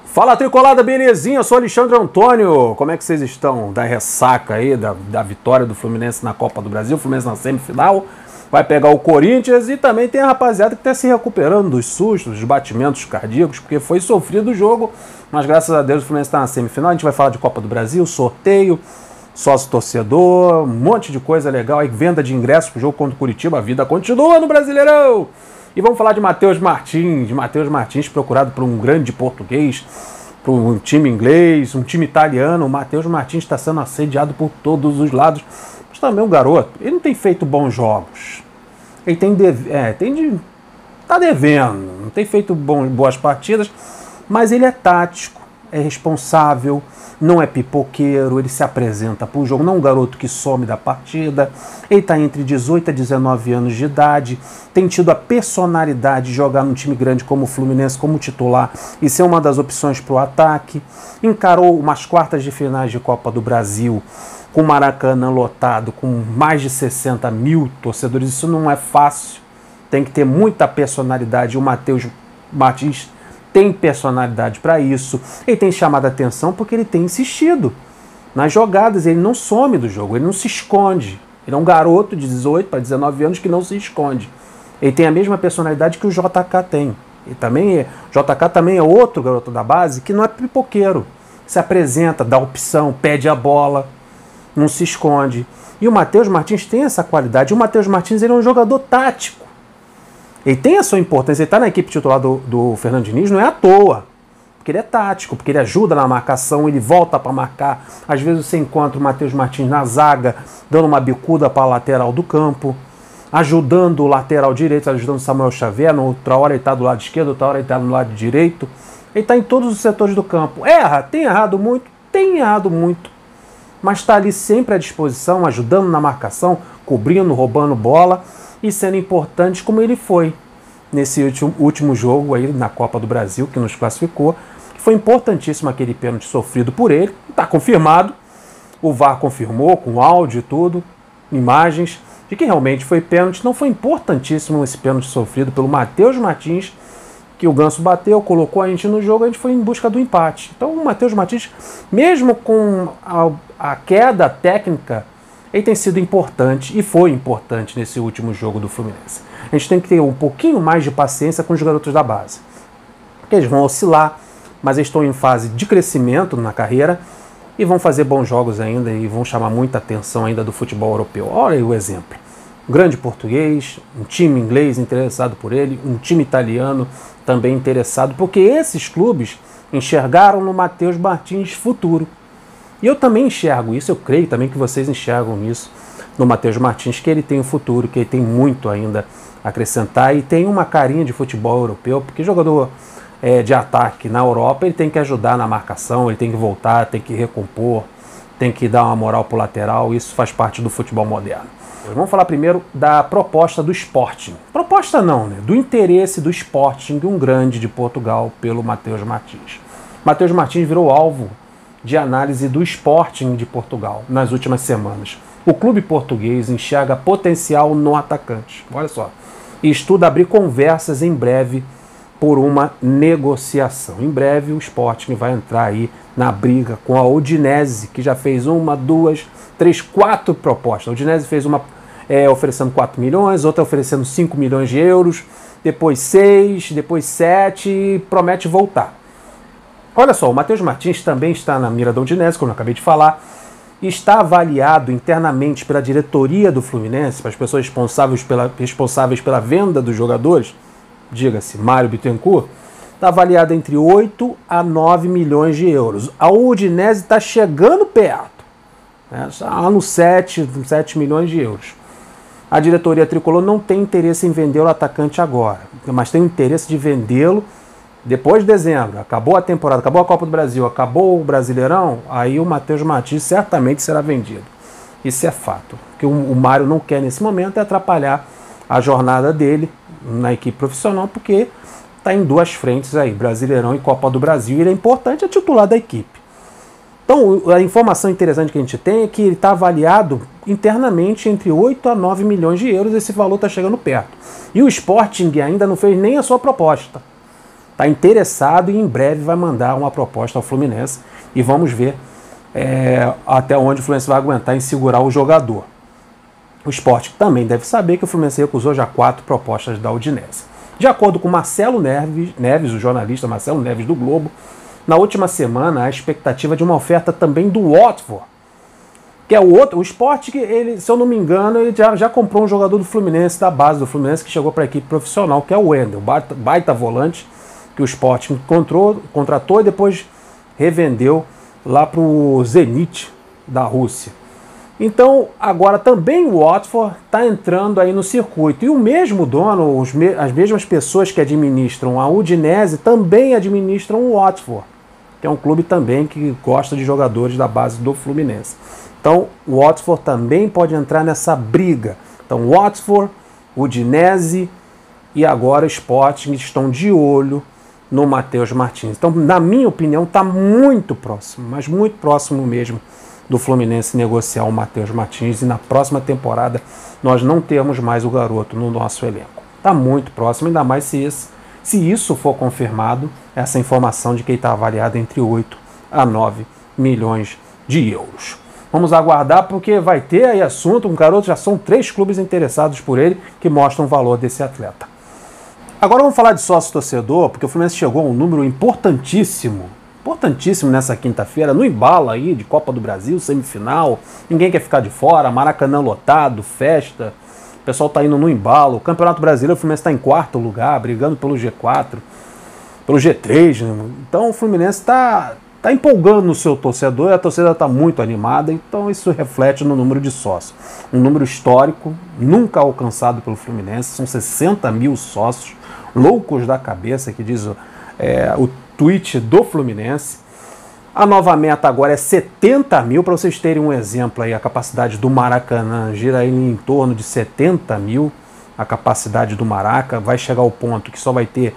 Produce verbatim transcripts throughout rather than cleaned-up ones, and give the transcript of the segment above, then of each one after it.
Fala, tricolada, belezinha? Eu sou Alexandre Antônio. Como é que vocês estão? Da ressaca aí, da, da vitória do Fluminense na Copa do Brasil, Fluminense na semifinal, vai pegar o Corinthians, e também tem a rapaziada que está se recuperando dos sustos, dos batimentos cardíacos, porque foi sofrido o jogo, mas graças a Deus o Fluminense está na semifinal. A gente vai falar de Copa do Brasil, sorteio, sócio-torcedor, um monte de coisa legal aí, venda de ingressos para o jogo contra o Curitiba. A vida continua no Brasileirão! E vamos falar de Matheus Martins, de Matheus Martins procurado por um grande português, por um time inglês, um time italiano. O Matheus Martins está sendo assediado por todos os lados, mas também um garoto. Ele não tem feito bons jogos, ele tem, deve, é, tem de, tá devendo, não tem feito bom, boas partidas, mas ele é tático, é responsável, não é pipoqueiro, ele se apresenta para o jogo, não é um garoto que some da partida. Ele está entre dezoito a dezenove anos de idade, tem tido a personalidade de jogar num time grande como o Fluminense como titular e ser uma das opções para o ataque. Encarou umas quartas de finais de Copa do Brasil com o Maracanã lotado, com mais de sessenta mil torcedores. Isso não é fácil, tem que ter muita personalidade. O Matheus Martins tem personalidade para isso. Ele tem chamado a atenção porque ele tem insistido nas jogadas, ele não some do jogo, ele não se esconde. Ele é um garoto de dezoito para dezenove anos que não se esconde. Ele tem a mesma personalidade que o J K tem. Ele também é, J K também é outro garoto da base que não é pipoqueiro. Se apresenta, dá opção, pede a bola, não se esconde. E o Matheus Martins tem essa qualidade. O Matheus Martins ele é um jogador tático. Ele tem a sua importância, ele está na equipe titular do, do Fernando Diniz, não é à toa, porque ele é tático, porque ele ajuda na marcação, ele volta para marcar. Às vezes você encontra o Matheus Martins na zaga, dando uma bicuda para a lateral do campo, ajudando o lateral direito, ajudando o Samuel Xavier. Outra hora ele está do lado esquerdo, outra hora ele está do lado direito. Ele está em todos os setores do campo. Erra, tem errado muito, tem errado muito, mas está ali sempre à disposição, ajudando na marcação, cobrindo, roubando bola e sendo importante como ele foi nesse último, último jogo aí na Copa do Brasil, que nos classificou, que foi importantíssimo aquele pênalti sofrido por ele. Está confirmado, o V A R confirmou com áudio e tudo, imagens, de que realmente foi pênalti. Não foi importantíssimo esse pênalti sofrido pelo Matheus Martins, que o Ganso bateu, colocou a gente no jogo, a gente foi em busca do empate. Então o Matheus Martins, mesmo com a, a queda técnica, ele tem sido importante e foi importante nesse último jogo do Fluminense. A gente tem que ter um pouquinho mais de paciência com os garotos da base, porque eles vão oscilar, mas eles estão em fase de crescimento na carreira e vão fazer bons jogos ainda e vão chamar muita atenção ainda do futebol europeu. Olha aí o exemplo. Um grande português, um time inglês interessado por ele, um time italiano também interessado, porque esses clubes enxergaram no Matheus Martins futuro. E eu também enxergo isso, eu creio também que vocês enxergam isso no Matheus Martins, que ele tem um futuro, que ele tem muito ainda a acrescentar e tem uma carinha de futebol europeu, porque jogador é, de ataque na Europa, ele tem que ajudar na marcação, ele tem que voltar, tem que recompor, tem que dar uma moral pro lateral, isso faz parte do futebol moderno. Vamos falar primeiro da proposta do Sporting. Proposta não, né? Do interesse do Sporting, um grande de Portugal, pelo Matheus Martins. Matheus Martins virou alvo de análise do Sporting de Portugal nas últimas semanas. O clube português enxerga potencial no atacante. Olha só. E estuda abrir conversas em breve por uma negociação. Em breve o Sporting vai entrar aí na briga com a Udinese, que já fez uma, duas, três, quatro propostas. A Udinese fez uma é, oferecendo quatro milhões, outra oferecendo cinco milhões de euros, depois seis, depois sete e promete voltar. Olha só, o Matheus Martins também está na mira da Udinese, como eu acabei de falar, e está avaliado internamente pela diretoria do Fluminense, para as pessoas responsáveis pela, responsáveis pela venda dos jogadores, diga-se, Mário Bittencourt, está avaliado entre oito a nove milhões de euros. A Udinese está chegando perto, né? Está no sete, sete milhões de euros. A diretoria tricolor não tem interesse em vender o atacante agora, mas tem o interesse de vendê-lo depois de dezembro. Acabou a temporada, acabou a Copa do Brasil, acabou o Brasileirão, aí o Matheus Martins certamente será vendido. Isso é fato. O que o, o Mário não quer nesse momento é atrapalhar a jornada dele na equipe profissional, porque está em duas frentes aí, Brasileirão e Copa do Brasil, e ele é importante, é titular da equipe. Então, a informação interessante que a gente tem é que ele está avaliado internamente entre oito a nove milhões de euros, esse valor está chegando perto. E o Sporting ainda não fez nem a sua proposta. está interessado e em breve vai mandar uma proposta ao Fluminense e vamos ver é, até onde o Fluminense vai aguentar em segurar o jogador. O Sport também deve saber que o Fluminense recusou já quatro propostas da Udinese. De acordo com Marcelo Neves, Neves, o jornalista Marcelo Neves do Globo, na última semana a expectativa de uma oferta também do Watford, que é o outro, o Sport, que ele, se eu não me engano, ele já, já comprou um jogador do Fluminense, da base do Fluminense, que chegou para a equipe profissional, que é o Wendel, baita, baita volante, que o Sport encontrou, contratou e depois revendeu lá para o Zenit da Rússia. Então, agora também o Watford está entrando aí no circuito. E o mesmo dono, os me as mesmas pessoas que administram a Udinese também administram o Watford, que é um clube também que gosta de jogadores da base do Fluminense. Então, o Watford também pode entrar nessa briga. Então, Watford, Udinese e agora o Sporting estão de olho no Matheus Martins. Então, na minha opinião, está muito próximo, mas muito próximo mesmo do Fluminense negociar o Matheus Martins e na próxima temporada nós não termos mais o garoto no nosso elenco. Está muito próximo, ainda mais se isso, se isso for confirmado, essa informação de que ele está avaliado entre oito a nove milhões de euros. Vamos aguardar porque vai ter aí assunto, um garoto, já são três clubes interessados por ele que mostram o valor desse atleta. Agora vamos falar de sócio-torcedor, porque o Fluminense chegou a um número importantíssimo, importantíssimo nessa quinta-feira, no embalo aí de Copa do Brasil, semifinal, ninguém quer ficar de fora, Maracanã lotado, festa, o pessoal tá indo no embalo, o Campeonato Brasileiro, o Fluminense está em quarto lugar, brigando pelo G quatro, pelo G três, né? Então o Fluminense está tá empolgando no seu torcedor e a torcida está muito animada, então isso reflete no número de sócios. Um número histórico, nunca alcançado pelo Fluminense, são sessenta mil sócios, loucos da cabeça, que diz é, o tweet do Fluminense. A nova meta agora é setenta mil, para vocês terem um exemplo aí, a capacidade do Maracanã gira aí em torno de setenta mil, a capacidade do Maraca, vai chegar ao ponto que só vai ter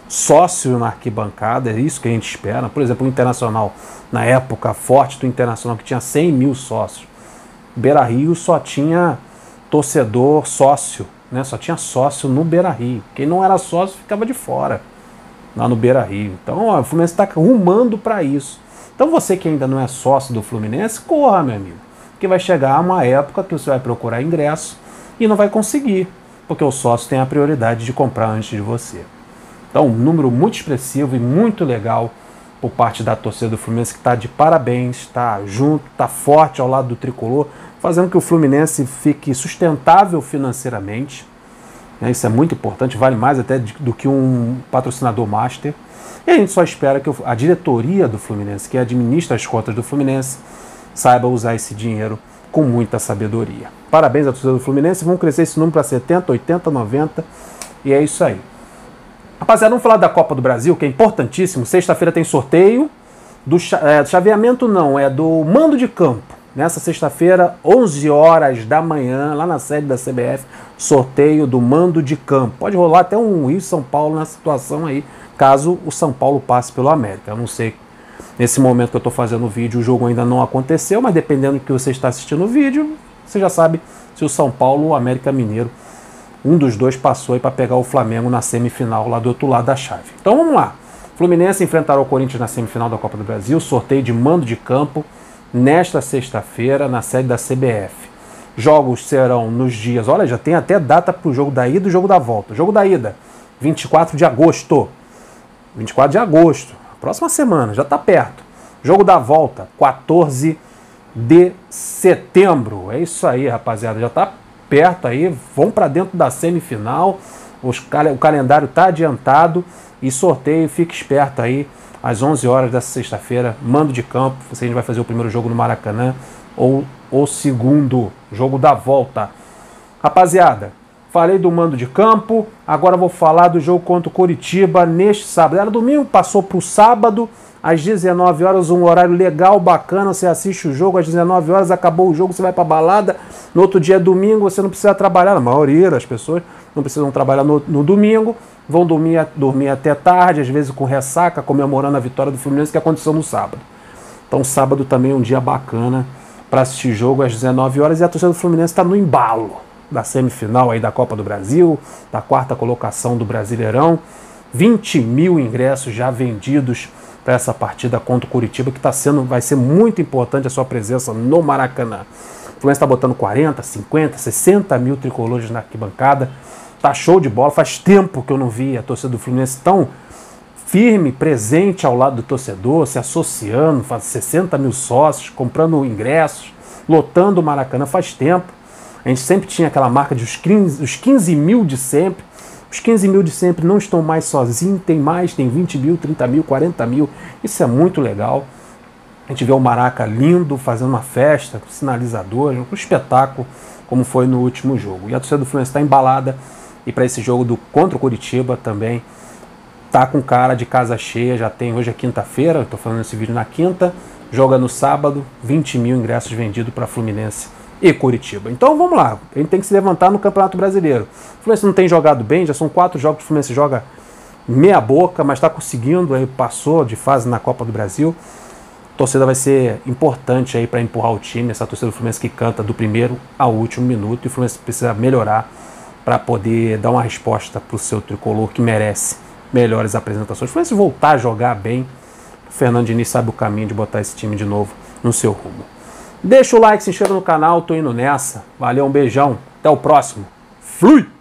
sócio na arquibancada, é isso que a gente espera. Por exemplo, o Internacional, na época forte do Internacional, que tinha cem mil sócios, Beira-Rio só tinha torcedor sócio, né? Só tinha sócio no Beira-Rio, quem não era sócio ficava de fora lá no Beira-Rio. Então ó, o Fluminense está rumando para isso. Então você que ainda não é sócio do Fluminense, corra, meu amigo, que vai chegar uma época que você vai procurar ingresso e não vai conseguir, porque o sócio tem a prioridade de comprar antes de você. Então um número muito expressivo e muito legal por parte da torcida do Fluminense, que está de parabéns, está junto, está forte ao lado do tricolor, fazendo que o Fluminense fique sustentável financeiramente. Isso é muito importante, vale mais até do que um patrocinador master. E a gente só espera que a diretoria do Fluminense, que administra as contas do Fluminense, saiba usar esse dinheiro com muita sabedoria. Parabéns à torcida do Fluminense, vamos crescer esse número para setenta, oitenta, noventa, e é isso aí. Rapaziada, vamos falar da Copa do Brasil, que é importantíssimo. Sexta-feira tem sorteio do é, chaveamento, não, é do mando de campo. Nessa sexta-feira, onze horas da manhã, lá na sede da C B F, sorteio do mando de campo. Pode rolar até um Rio-São Paulo na situação aí, caso o São Paulo passe pelo América. Eu não sei, nesse momento que eu estou fazendo o vídeo, o jogo ainda não aconteceu, mas dependendo do que você está assistindo o vídeo, você já sabe se o São Paulo ou o América Mineiro, um dos dois passou aí para pegar o Flamengo na semifinal lá do outro lado da chave. Então vamos lá. Fluminense enfrentará o Corinthians na semifinal da Copa do Brasil, sorteio de mando de campo, nesta sexta-feira, na sede da C B F. Jogos serão nos dias... Olha, já tem até data para o jogo da ida e o jogo da volta. O jogo da ida, vinte e quatro de agosto. vinte e quatro de agosto. Próxima semana, já está perto. Jogo da volta, quatorze de setembro. É isso aí, rapaziada. Já está perto aí. Vão para dentro da semifinal. Os, o calendário está adiantado. E sorteio, fique esperto aí. Às onze horas dessa sexta-feira, mando de campo. Se a gente vai fazer o primeiro jogo no Maracanã ou o segundo jogo da volta. Rapaziada, falei do mando de campo, agora vou falar do jogo contra o Coritiba neste sábado. Era domingo, passou para o sábado, às dezenove horas, um horário legal, bacana. Você assiste o jogo às dezenove horas, acabou o jogo, você vai para balada. No outro dia, domingo, você não precisa trabalhar. A maioria das pessoas não precisam trabalhar no, no domingo. Vão dormir, dormir até tarde, às vezes com ressaca, comemorando a vitória do Fluminense que aconteceu no sábado. Então sábado também é um dia bacana para assistir jogo às dezenove horas, e a torcida do Fluminense está no embalo da semifinal aí da Copa do Brasil, da quarta colocação do Brasileirão. vinte mil ingressos já vendidos para essa partida contra o Curitiba, que tá sendo, vai ser muito importante a sua presença no Maracanã. O Fluminense está botando quarenta, cinquenta, sessenta mil tricolores na arquibancada. Tá show de bola. Faz tempo que eu não vi a torcida do Fluminense tão firme, presente ao lado do torcedor, se associando, faz sessenta mil sócios, comprando ingressos, lotando o Maracanã. Faz tempo. A gente sempre tinha aquela marca de os quinze, os quinze mil de sempre. Os quinze mil de sempre não estão mais sozinhos, tem mais, tem vinte mil, trinta mil, quarenta mil. Isso é muito legal. A gente vê o Maraca lindo, fazendo uma festa, com sinalizadores, um espetáculo, como foi no último jogo. E a torcida do Fluminense está embalada, e para esse jogo do contra o Curitiba também tá com cara de casa cheia. Já tem, hoje é quinta-feira, eu estou falando esse vídeo na quinta, joga no sábado, vinte mil ingressos vendidos para Fluminense e Curitiba. Então vamos lá, a gente tem que se levantar no Campeonato Brasileiro. O Fluminense não tem jogado bem, já são quatro jogos que o Fluminense joga meia boca, mas está conseguindo, aí passou de fase na Copa do Brasil. A torcida vai ser importante aí para empurrar o time, essa torcida do Fluminense que canta do primeiro ao último minuto, e o Fluminense precisa melhorar para poder dar uma resposta para o seu tricolor, que merece melhores apresentações. O Fluminense voltar a jogar bem, o Fernando Diniz sabe o caminho de botar esse time de novo no seu rumo. Deixa o like, se inscreva no canal, tô indo nessa. Valeu, um beijão, até o próximo. Fui!